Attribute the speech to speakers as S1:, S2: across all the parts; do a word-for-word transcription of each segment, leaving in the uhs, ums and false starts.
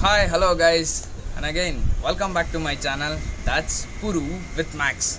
S1: Hi, hello guys, and again welcome back to my channel. That's Puru with Max.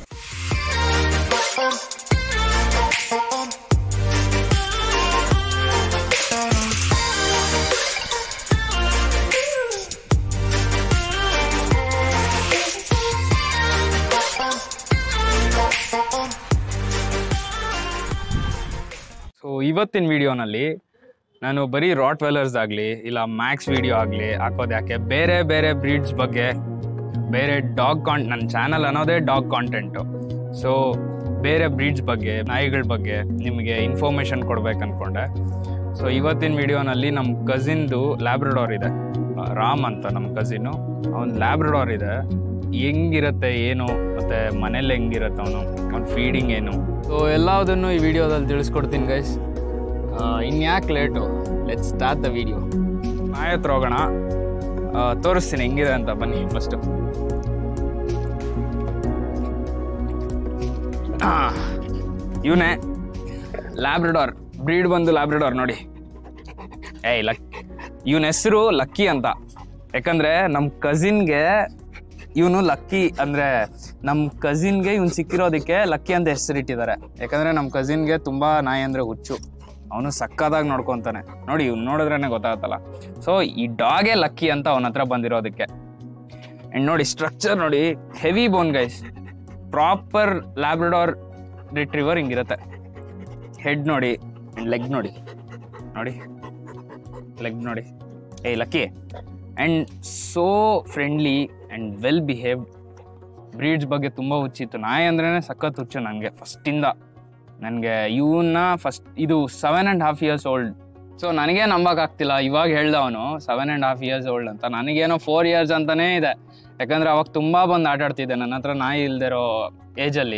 S1: So ಇವತ್ತಿನ ವಿಡಿಯೋನಲ್ಲಿ ನಾನು ಬರೀ rot ವೆಲರ್ಸ್ ಆಗಲಿ ಇಲ್ಲ ಮ್ಯಾಕ್ಸ್ ವಿಡಿಯೋ ಆಗಲಿ ಹಾಕೋದು ಯಾಕೆ, ಬೇರೆ ಬೇರೆ ಬ್ರೀಡ್ಸ್ ಬಗ್ಗೆ, ಬೇರೆ ಡಾಗ್ ಕಾಂಟ್, ನನ್ನ ಚಾನಲ್ ಅನ್ನೋದೇ ಡಾಗ್ ಕಾಂಟೆಂಟು. ಸೊ ಬೇರೆ ಬ್ರೀಡ್ಸ್ ಬಗ್ಗೆ, ನಾಯಿಗಳ ಬಗ್ಗೆ ನಿಮಗೆ ಇನ್ಫಾರ್ಮೇಷನ್ ಕೊಡ್ಬೇಕು ಅಂದ್ಕೊಂಡೆ. ಸೊ ಇವತ್ತಿನ ವಿಡಿಯೋನಲ್ಲಿ ನಮ್ಮ ಕಸಿನ್ದು ಲ್ಯಾಬ್ರಡಾರ್ ಇದೆ, ರಾಮ್ ಅಂತ ನಮ್ಮ ಕಸಿನ್ನು. ಅವ್ನು ಲ್ಯಾಬ್ರಡಾರ್ ಇದೆ. ಹೆಂಗಿರುತ್ತೆ ಏನು, ಮತ್ತು ಮನೇಲಿ ಹೆಂಗಿರುತ್ತೆ ಅವನು, ಅವ್ನ ಫೀಡಿಂಗ್ ಏನು, ಸೊ ಎಲ್ಲದನ್ನು ಈ ವಿಡಿಯೋದಲ್ಲಿ ತಿಳಿಸ್ಕೊಡ್ತೀನಿ ಗೈಸ್. ಇನ್ಯಾಕೆ late, let's start the video. ನಾಯಿ ಹತ್ರ ಹೋಗೋಣ, ತೋರಿಸ್ತೀನಿ ಹೆಂಗಿದೆ ಅಂತ. ಬನ್ನಿ ಫಸ್ಟು. ಇವನೇ ಲ್ಯಾಬ್ರಡಾರ್, ಬ್ರೀಡ್ ಬಂದು ಲ್ಯಾಬ್ರಡಾರ್ ನೋಡಿ. ಏಯ್ ಲಕ್ ಇವನ ಹೆಸರು ಲಕ್ಕಿ ಅಂತ. ಯಾಕಂದರೆ ನಮ್ಮ ಕಸಿನ್ಗೆ ಇವನು ಲಕ್ಕಿ, ಅಂದರೆ ನಮ್ಮ ಕಸಿನ್ಗೆ ಇವನು ಸಿಕ್ಕಿರೋದಕ್ಕೆ ಲಕ್ಕಿ ಅಂತ ಹೆಸರಿಟ್ಟಿದ್ದಾರೆ. ಯಾಕಂದರೆ ನಮ್ಮ ಕಸಿನ್ಗೆ ತುಂಬ ನಾಯಿ ಅಂದರೆ ಹುಚ್ಚು, ಅವನು ಸಕ್ಕದಾಗಿ ನೋಡ್ಕೊತಾನೆ. ನೋಡಿ ಇವ್ನು ನೋಡಿದ್ರೇ ಗೊತ್ತಾಗತ್ತಲ್ಲ. ಸೊ ಈ ಡಾಗೇ ಲಕ್ಕಿ ಅಂತ ಅವನ ಹತ್ರ ಬಂದಿರೋದಕ್ಕೆ. ಆ್ಯಂಡ್ ನೋಡಿ ಸ್ಟ್ರಕ್ಚರ್ ನೋಡಿ, heavy bone guys. Proper Labrador retriever ಹಿಂಗಿರುತ್ತೆ. ಹೆಡ್ ನೋಡಿ, ಲೆಗ್ ನೋಡಿ, ನೋಡಿ ಲೆಗ್ ನೋಡಿ. ಏಯ್ Lucky. And so friendly and well behaved. Breeds ಬಗ್ಗೆ ತುಂಬ ಹುಚ್ಚಿತ್ತು. ನಾಯಿ ಅಂದ್ರೇ ಸಖತ್ ಹುಚ್ಚು ನನಗೆ ಫಸ್ಟಿಂದ. ನನಗೆ ಇವನ್ನ ಫಸ್ಟ್ ಇದು seven and half years old. So ನನಗೇ ನಂಬೋಕ್ಕಾಗ್ತಿಲ್ಲ, ಇವಾಗ ಹೇಳ್ದ ಅವನು seven and half years old ಅಂತ. ನನಗೇನೋ ಫೋರ್ ಇಯರ್ಸ್ ಅಂತಲೇ ಇದೆ. ಯಾಕಂದರೆ ಅವಾಗ ತುಂಬ ಬಂದು ಆಟಾಡ್ತಿದ್ದೆ ನನ್ನ ಹತ್ರ ನಾಯಿ ಇಲ್ದಿರೋ ಏಜಲ್ಲಿ.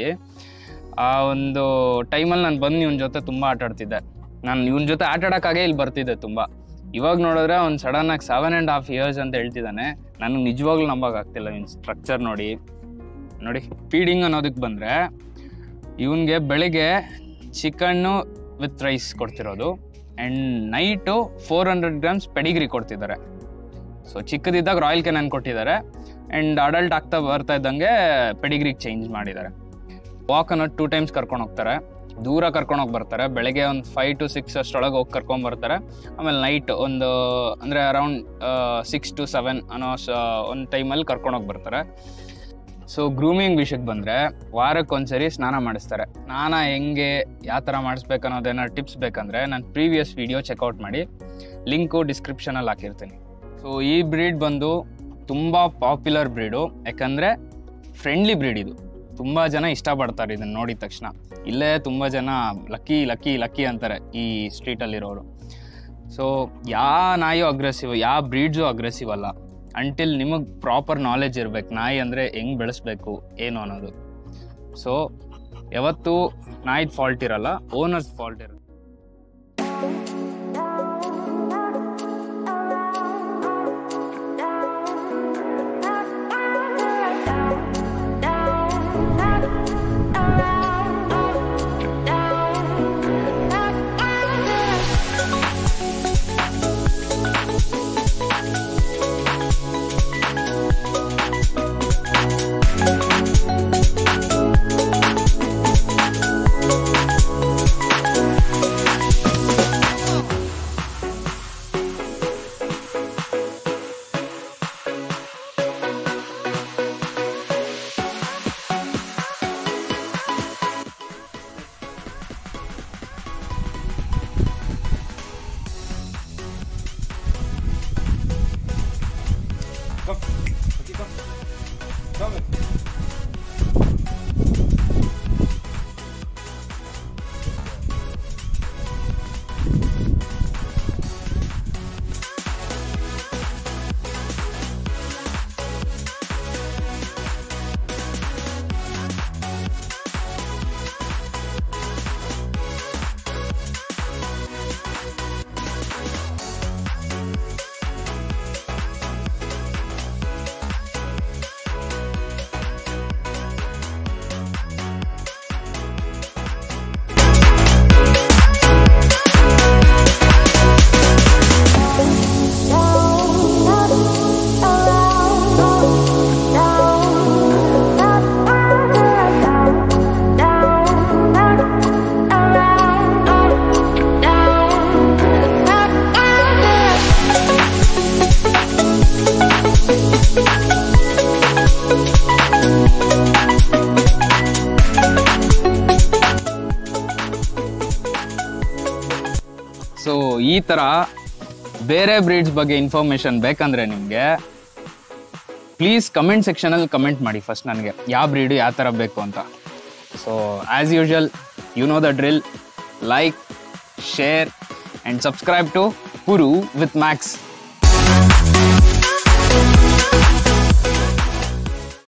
S1: ಆ ಒಂದು ಟೈಮಲ್ಲಿ ನಾನು ಬಂದು ಇವನ ಜೊತೆ ತುಂಬ ಆಟಾಡ್ತಿದ್ದೆ. ನಾನು ಇವನ ಜೊತೆ ಆಟಾಡೋಕ್ಕಾಗೇ ಇಲ್ಲಿ ಬರ್ತಿದ್ದೆ ತುಂಬ. ಇವಾಗ ನೋಡಿದ್ರೆ ಅವ್ನು ಸಡನ್ನಾಗಿ ಸೆವೆನ್ ಆ್ಯಂಡ್ ಹಾಫ್ ಇಯರ್ಸ್ ಅಂತ ಹೇಳ್ತಿದ್ದಾನೆ. ನನಗೆ ನಿಜವಾಗ್ಲೂ ನಂಬೋಕ್ಕಾಗ್ತಿಲ್ಲ. ಇವ್ನ ಸ್ಟ್ರಕ್ಚರ್ ನೋಡಿ ನೋಡಿ. ಫೀಡಿಂಗ್ ಅನ್ನೋದಕ್ಕೆ ಬಂದರೆ ಇವನಿಗೆ ಬೆಳಿಗ್ಗೆ ಚಿಕನ್ನು ವಿತ್ ರೈಸ್ ಕೊಡ್ತಿರೋದು, and night four hundred grams Pedigree ಕೊಡ್ತಿದ್ದಾರೆ. ಸೊ ಚಿಕ್ಕದಿದ್ದಾಗ ರಾಯಲ್ ಕೆನಾನ್ ಕೊಟ್ಟಿದ್ದಾರೆ, ಆ್ಯಂಡ್ ಅಡಲ್ಟ್ ಆಗ್ತಾ ಬರ್ತಾ ಇದ್ದಂಗೆ ಪೆಡಿಗ್ರಿಗೆ ಚೇಂಜ್ ಮಾಡಿದ್ದಾರೆ. ವಾಕ್ ಅನ್ನೋದು ಟೂ ಟೈಮ್ಸ್ ಕರ್ಕೊಂಡು ಹೋಗ್ತಾರೆ, ದೂರ ಕರ್ಕೊಂಡೋಗಿ ಬರ್ತಾರೆ. ಬೆಳಗ್ಗೆ ಒಂದು ಫೈವ್ ಟು ಸಿಕ್ಸ್ ಅಷ್ಟೊಳಗೆ ಹೋಗಿ ಕರ್ಕೊಂಬರ್ತಾರೆ. ಆಮೇಲೆ ನೈಟ್ ಒಂದು ಅಂದರೆ ಅರೌಂಡ್ ಸಿಕ್ಸ್ ಟು ಸೆವೆನ್ ಅನ್ನೋ ಸ ಒಂದು ಟೈಮಲ್ಲಿ ಕರ್ಕೊಂಡೋಗಿ ಬರ್ತಾರೆ. ಸೊ ಗ್ರೂಮಿಂಗ್ ವಿಷಯಕ್ಕೆ ಬಂದರೆ ವಾರಕ್ಕೊಂದ್ಸರಿ ಸ್ನಾನ ಮಾಡಿಸ್ತಾರೆ. ಸ್ನಾನ ಹೆಂಗೆ, ಯಾವ ಥರ ಮಾಡಿಸ್ಬೇಕು ಅನ್ನೋದೇನಾದ್ರು ಟಿಪ್ಸ್ ಬೇಕಂದರೆ ನಾನು ಪ್ರೀವಿಯಸ್ ವೀಡಿಯೋ ಚೆಕ್ಔಟ್ ಮಾಡಿ, ಲಿಂಕು ಡಿಸ್ಕ್ರಿಪ್ಷನಲ್ಲಿ ಹಾಕಿರ್ತೀನಿ. ಸೊ ಈ ಬ್ರೀಡ್ ಬಂದು ತುಂಬ ಪಾಪ್ಯುಲರ್ ಬ್ರೀಡು. ಯಾಕಂದರೆ ಫ್ರೆಂಡ್ಲಿ ಬ್ರೀಡ್ ಇದು. ತುಂಬ ಜನ ಇಷ್ಟಪಡ್ತಾರೆ ಇದನ್ನು ನೋಡಿದ ತಕ್ಷಣ. ಇಲ್ಲೇ ತುಂಬ ಜನ ಲಕ್ಕಿ ಲಕ್ಕಿ ಲಕ್ಕಿ ಅಂತಾರೆ ಈ ಸ್ಟ್ರೀಟಲ್ಲಿರೋರು. ಸೊ ಯಾವ ನಾಯಿಯೂ ಅಗ್ರೆಸಿವ್, ಯಾವ ಬ್ರೀಡ್ಸು ಅಗ್ರೆಸಿವ್ ಅಲ್ಲ. ಅಂಟಿಲ್ ನಿಮಗೆ ಪ್ರಾಪರ್ ನಾಲೆಜ್ ಇರಬೇಕು ನಾಯಿ ಅಂದರೆ ಹೆಂಗೆ ಬೆಳೆಸ್ಬೇಕು ಏನು ಅನ್ನೋದು. ಸೊ ಯಾವತ್ತೂ ನಾಯಿದು ಫಾಲ್ಟ್ ಇರಲ್ಲ, ಓನರ್ಸ್ ಫಾಲ್ಟ್ ಇರುತ್ತೆ. ಸೊ ಈ ಥರ ಬೇರೆ ಬ್ರೀಡ್ಸ್ ಬಗ್ಗೆ ಇನ್ಫಾರ್ಮೇಶನ್ ಬೇಕಂದ್ರೆ ನಿಮಗೆ ಪ್ಲೀಸ್ ಕಮೆಂಟ್ ಸೆಕ್ಷನಲ್ಲಿ ಕಮೆಂಟ್ ಮಾಡಿ ಫಸ್ಟ್ ನನಗೆ ಯಾವ ಬ್ರೀಡು ಯಾವ ಥರ ಬೇಕು ಅಂತ. So as usual you know the drill, like, share and subscribe to Puru with Max.